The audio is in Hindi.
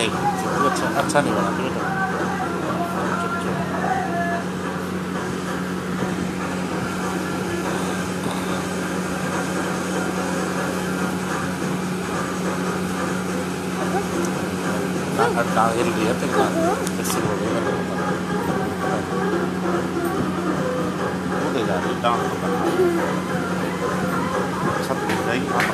नहीं अच्छा अच्छा नहीं बना बेटा। चुप चुप। टांग हिल रही है तेरी टांग इससे हो गई मेरे को पता कूदे जा रही टांग पकड़ना छत गिर जाएगी।